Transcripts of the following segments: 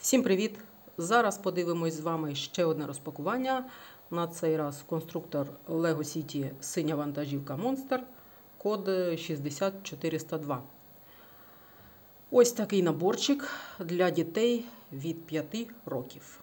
Всім привіт! Зараз подивимось з вами ще одне розпакування. На цей раз конструктор LEGO City синя вантажівка Monster, код 60402. Ось такий наборчик для дітей від 5 років.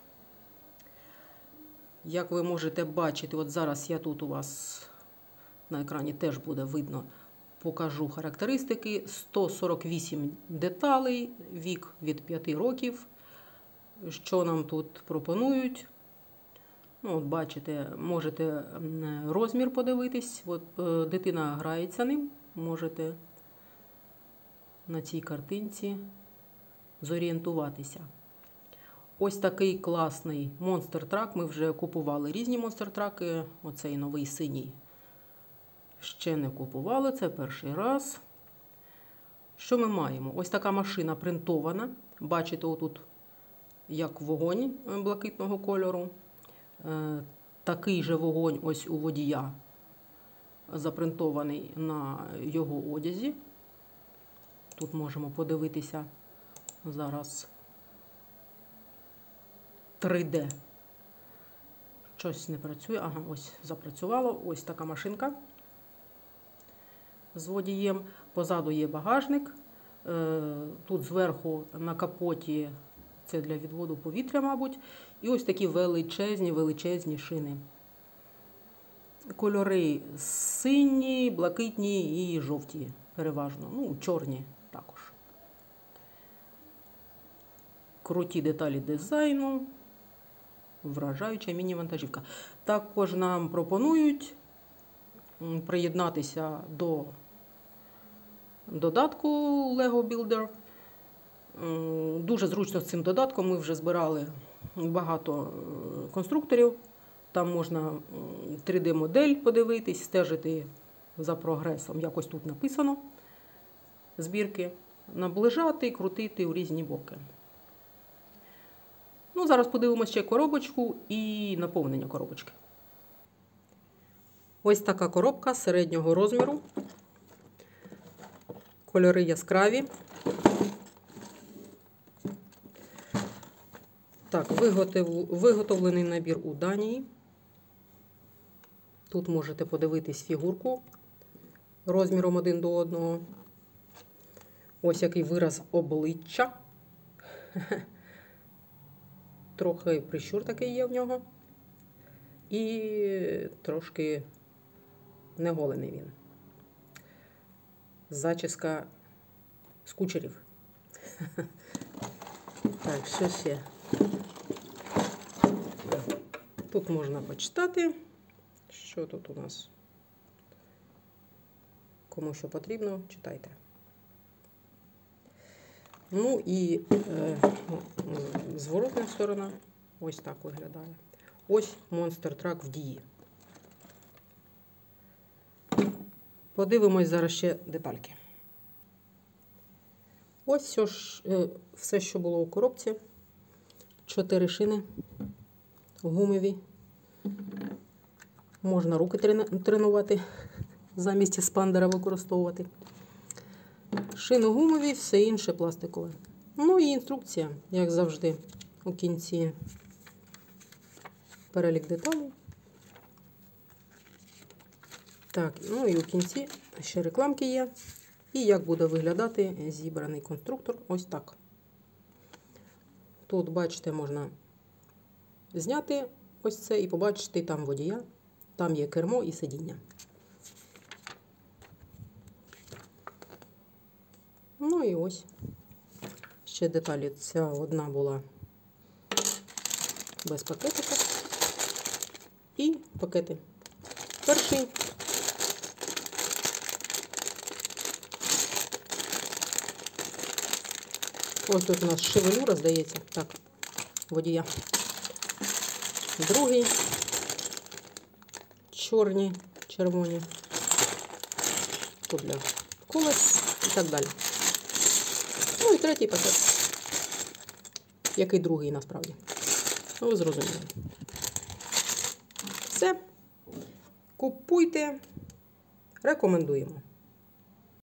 Як ви можете бачити, от зараз я тут у вас на екрані теж буде видно, покажу характеристики. 148 деталей, вік від 5 років. Що нам тут пропонують? Ну, от бачите, можете розмір подивитись. От, дитина грається ним. Можете на цій картинці зорієнтуватися. Ось такий класний Monster Truck. Ми вже купували різні Monster Truck. Оцей новий синій ще не купували. Це перший раз. Що ми маємо? Ось така машина принтована. Бачите, отут як вогонь блакитного кольору. Такий же вогонь ось у водія запринтований на його одязі. Тут можемо подивитися зараз 3D. Щось не працює. Ага, ось запрацювало. Ось така машинка з водієм. Позаду є багажник. Тут зверху на капоті це для відводу повітря, мабуть. І ось такі величезні шини. Кольори сині, блакитні і жовті переважно. Ну, чорні також. Круті деталі дизайну. Вражаюча міні-вантажівка. Також нам пропонують приєднатися до додатку LEGO Builder. Дуже зручно з цим додатком. Ми вже збирали багато конструкторів. Там можна 3D-модель подивитись, стежити за прогресом. Якось тут написано збірки. Наближати, крутити у різні боки. Ну, зараз подивимося ще коробочку і наповнення коробочки. Ось така коробка середнього розміру. Кольори яскраві. Так, виготовлений набір у Данії. Тут можете подивитись фігурку розміром 1 до 1. Ось який вираз обличчя. Трохи прищур такий є в нього. І трошки неголений він. Зачіска з кучерів. Так, що ще? Тут можна почитати, що тут у нас. Кому що потрібно, читайте. Ну і зворотна сторона ось так виглядає. Ось Monster Truck в дії. Подивимось зараз ще детальки. Ось все, що було у коробці. 4 шини гумові. Можна руки тренувати, замість еспандера використовувати. Шини гумові, все інше пластикове. Ну і інструкція, як завжди, у кінці перелік деталей. Так, ну і у кінці ще рекламки є. І як буде виглядати зібраний конструктор. Ось так. Тут, бачите, можна зняти ось це і побачити там водія. Там є кермо і сидіння. Ну і ось ще деталі. Ця одна була без пакетика. І пакети. Перший. Ось тут у нас шевелюра, здається. Так, водія. Другий. Чорні, червоні. Тут для колес і так далі. Ну і третій пакет. Який другий насправді. Ну, ви зрозуміли. Все. Купуйте. Рекомендуємо.